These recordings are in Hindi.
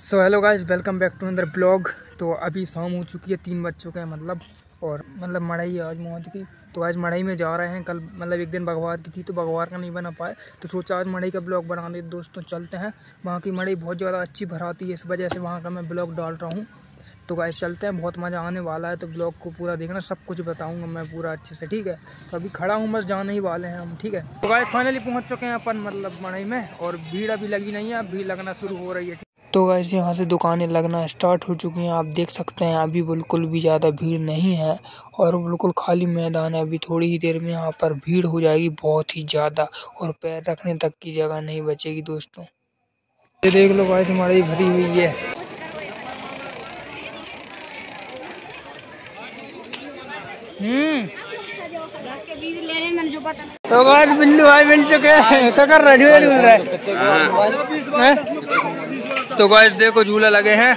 So hello guys, welcome back to another blog. तो अभी शाम हो चुकी है, 3 बज चुके हैं और मड़ई है आज मौज की। तो आज मड़ई में जा रहे हैं। कल एक दिन बगवार की थी तो बगवार का नहीं बना पाए, तो सोचा आज मड़ई का ब्लॉग बना दे दोस्तों। चलते हैं, वहाँ की मड़ई बहुत ज़्यादा अच्छी भराती है, इस वजह से वहाँ का मैं ब्लॉग डाल रहा हूँ। तो गाइस चलते हैं, बहुत मज़ा आने वाला है। तो ब्लॉग को पूरा देखना, सब कुछ बताऊँगा मैं पूरा अच्छे से, ठीक है। तो अभी खड़ा हूँ, बस जाने ही वाले हैं हम, ठीक है। तो गाइस फाइनली पहुँच चुके हैं अपन मड़ई में, और भीड़ अभी लगी नहीं है, अब भीड़ लगना शुरू हो रही है। तो वैसे यहाँ से दुकानें लगना स्टार्ट हो चुकी हैं, आप देख सकते हैं। अभी बिल्कुल भी ज़्यादा भीड़ नहीं है और बिल्कुल खाली मैदान है। अभी थोड़ी ही देर में यहाँ पर भीड़ हो जाएगी बहुत ही ज़्यादा, और पैर रखने तक की जगह नहीं बचेगी दोस्तों। ये देख लो गाइस, हमारी भरी हुई है। तो गाइस बिल्लू भाई मिल चुके हैं, क्या कर रहे हैं? तो गाइस देखो झूला लगे हैं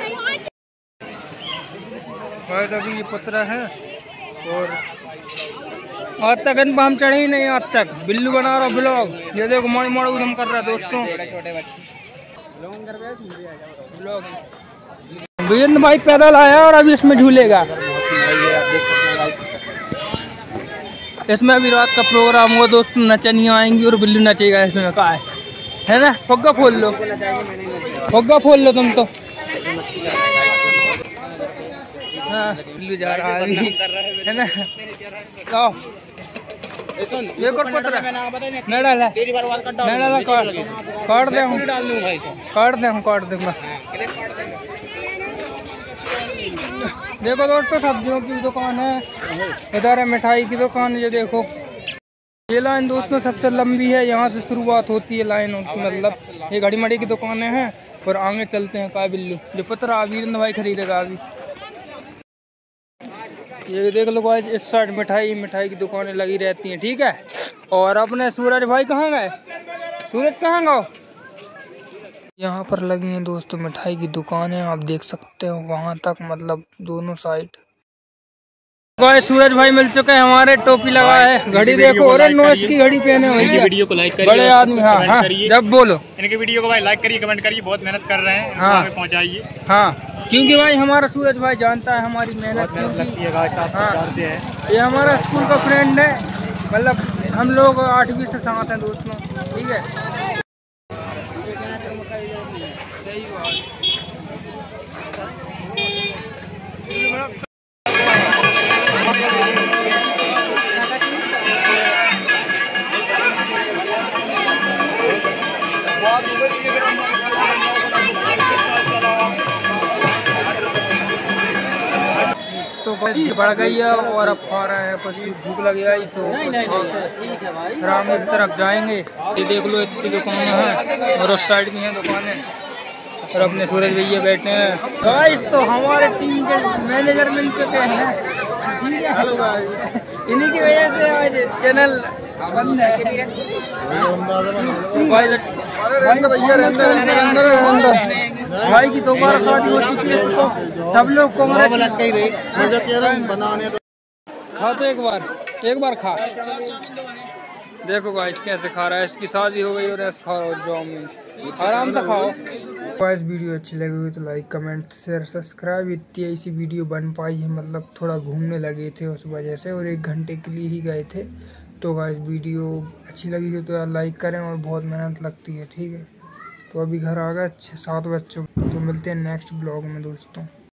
गाइस, अभी ये पतरा है और आज तक इन पर हम चढ़े ही नहीं। आज तक बिल्लू बना रहा ब्लॉग। ये देखो मोड़ मोड़ उधम कर रहा है दोस्तों। वीरेंद्र भाई पैदल आया और अभी इसमें झूलेगा। इसमें अभी रात का प्रोग्राम हुआ दोस्तों, नचनियाँ आएंगी और बिल्लू नचेगा इसमें। कहा है ना, फुग्गा फोल लो, फुग्गा फोल लो तुम तो। हाँ बिल्लू जा रहा है ना। लाओ ये कर पतरा नहीं डाला, नहीं डाला, काट दे हूँ, काट दूंगा। देखो दोस्तों, सब्जियों की दुकान है, इधर है मिठाई की दुकान। ये देखो ये लाइन दोस्तों सबसे लंबी है, यहाँ से शुरुआत होती है लाइन की। ये घड़ी मड़ी की दुकानें हैं और आगे चलते हैं। का बिल्लू जो पतरा वीरेंद्र भाई खरीदेगा अभी। ये देख लो गाइस, इस साइड मिठाई की दुकानें लगी रहती हैं, ठीक है। और अपने सूरज भाई कहाँ गए? सूरज कहाँ गए? यहाँ पर लगी हैं दोस्तों मिठाई की दुकानें, आप देख सकते हो वहाँ तक, दोनों साइड। गाइस सूरज भाई मिल चुके हैं हमारे, टोपी लगा है, घड़ी देखो, और नोइस की घड़ी पहने हुई है। वीडियो को लाइक करिए, बड़े आदमी। हाँ जब बोलो, इनके वीडियो को भाई लाइक करिए, कमेंट करिए, बहुत मेहनत कर रहे हैं। हाँ पहुँचाइए। हाँ, क्योंकि भाई हमारा सूरज भाई जानता है हमारी मेहनत लगती है। हाँ ये हमारा स्कूल का फ्रेंड है, हम लोग 8वीं से साथ हैं दोस्तों, ठीक है। तो बढ़ गई है और अब खा रहे हैं, कुछ भूख लगी आई तो राम की तरफ जाएंगे। ये देख लो इतनी दुकानें हैं और उस साइड भी हैं दुकानें, और अपने सूरज भैया बैठे हैं। गाइस तो हमारे टीम के मैनेजर मिल चुके हैं, इन्हीं की वजह से आज चैनल बंद है। भाई की 2 बार शादी हो चुकी है, तो सब लोग को खा तो एक बार खा। देखो गाइस कैसे खा रहा है, इसकी शादी हो गई और ऐसे खा रहा हो, आराम से खाओ। गाइस वीडियो अच्छी लगी हुई तो लाइक कमेंट शेयर सब्सक्राइब। इतनी ऐसी वीडियो बन पाई है, थोड़ा घूमने लगे थे उस वजह से, और 1 घंटे के लिए ही गए थे। तो गाइस वीडियो अच्छी लगी हो तो यार लाइक करें, और बहुत मेहनत लगती है, ठीक है। तो अभी घर आ गए 6-7 बज चुके, तो मिलते हैं नेक्स्ट ब्लॉग में दोस्तों।